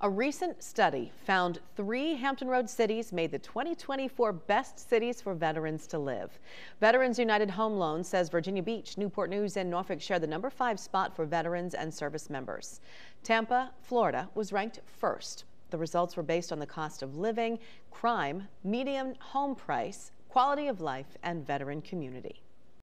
A recent study found 3 Hampton Roads cities made the 2024 best cities for veterans to live. Veterans United Home Loan says Virginia Beach, Newport News, and Norfolk share the number 5 spot for veterans and service members. Tampa, Florida, was ranked first. The results were based on the cost of living, crime, median home price, quality of life, and veteran community.